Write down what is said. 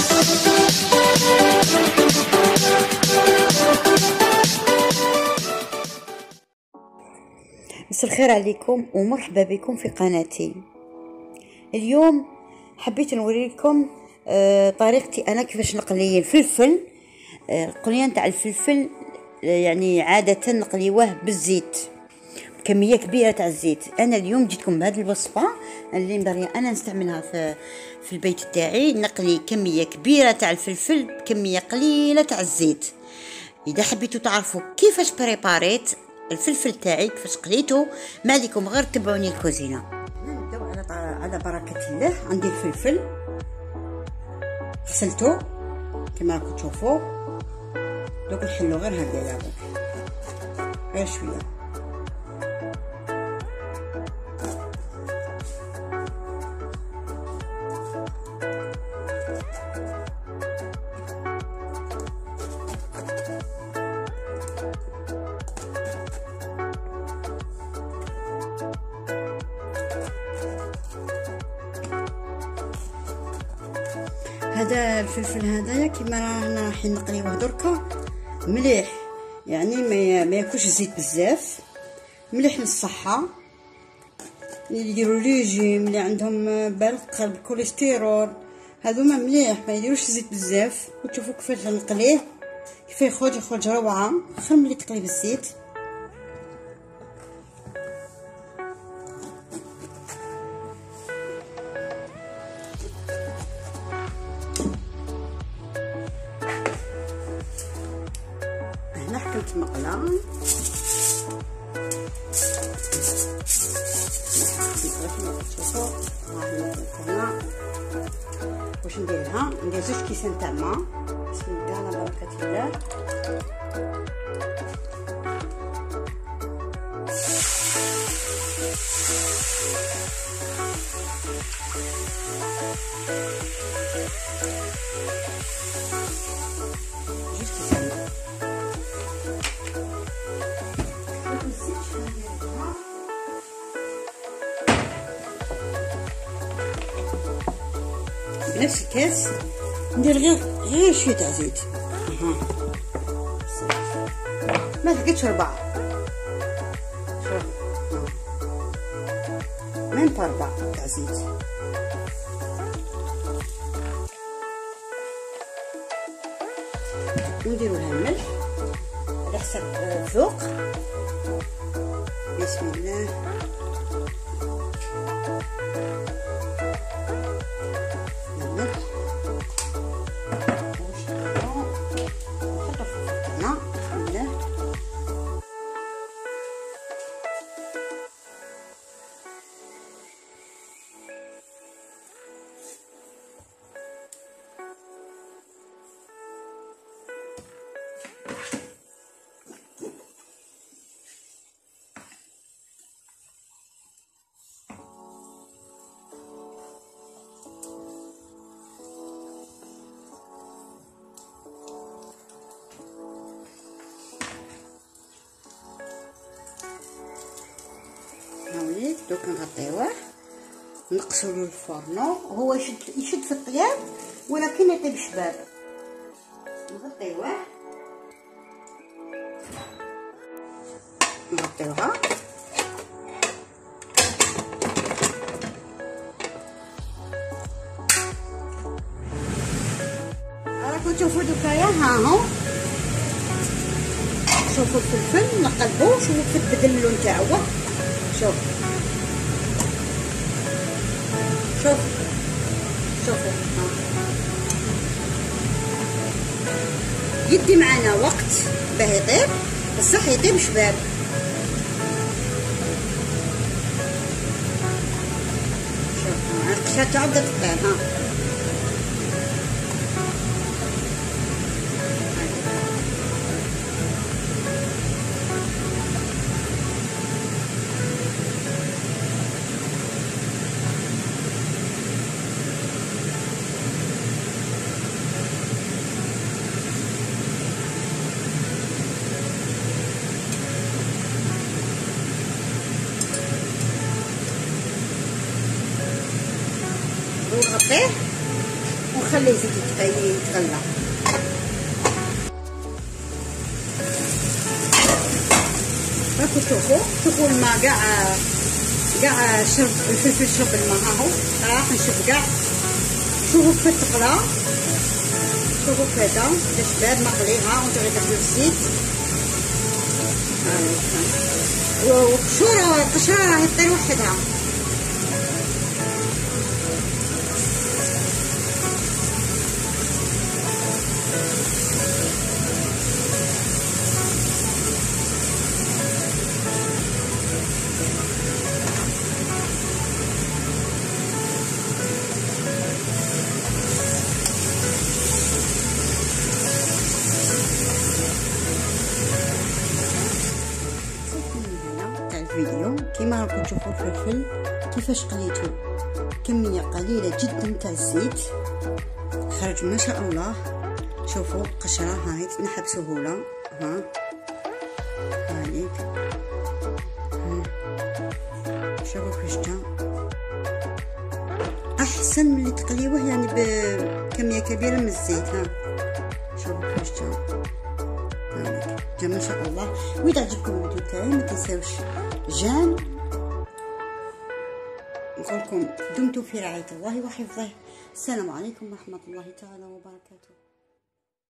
مساء الخير عليكم ومرحبا بكم في قناتي. اليوم حبيت نوريكم طريقتي انا كيفاش نقلي الفلفل. القليه نتاع الفلفل يعني عاده نقليوه بالزيت بكميه كبيره تاع الزيت. انا اليوم جيتكم بهذه الوصفه اللي مبغيه انا نستعملها في البيت تاعي. نقلي كميه كبيره تاع الفلفل بكميه قليله تاع الزيت. اذا حبيتوا تعرفوا كيفاش بريباريت الفلفل تاعي كيفاش قليته، ما عليكم غير تبعوني الكوزينه. نبداو على بركه الله. عندي الفلفل غسلته كما راكم تشوفوا، دوك نحلو غير هكذا غير شويه. هذا الفلفل هذايا كيما رانا رايحين نقليوه دركا مليح، يعني ما ياكلش زيت بزاف، مليح للصحه. اللي يديروا ريجيم، اللي عندهم بالقلب كوليسترول، هذوما مليح ما يديروش زيت بزاف. وتشوفوا كيفاش نقليه، كيف يخرج روعه، خير ملي تقلي بالزيت. هنا حكمت مقله شوفوا هنا واش نديرها. ندير 2 كيسان تاع ماء. بسم الله على بركه الله. بنفس الكاس ندير غير شويه تاع زيت. ما تقدش 4 ميم با 4 تاع زيت. ونديرو لها الملح على حسب الذوق. بسم الله. دوك نغطيوه نقصولو الفرنو. هو يشد في الطياب ولكن يطيب شباب. نغطيوها راكم تشوفوا دوكايا. ها هو شوفوا الفلفل نقلبوه. شوفوا كيف بدل اللون تاعو. شوفوا يدي معنا وقت باه يطيب، بصح يطيب شباب. شوفوا القشره تاعو بدات تطيب. ونغطيه وخليه يتغلى. راكو شوفوا الماء قاع شرب الفلفل، شرب الماء هاهو راح نشوف قاع. شوفوا كيف تقلى، شوفوا كذا باش بارد مقليها وانتو غير تاخدو الزيت. وقشورة راهي طير وحدها. الفيديو كيما راكم تشوفوا الفلفل كيفاش قليته، كميه قليله جدا تاع الزيت، خرج ما شاء الله. شوفوا قشره هاي تنحى بسهوله. هايك شوفوا كيفاش جا احسن من اللي تقليوه يعني بكميه كبيره من الزيت. شوفوا كيفاش جا ما شاء الله. واذا عجبكم الفيديو تاعي ما تنساوش جان. نقولكم دمتم في رعاية الله وحفظه. السلام عليكم ورحمة الله تعالى وبركاته.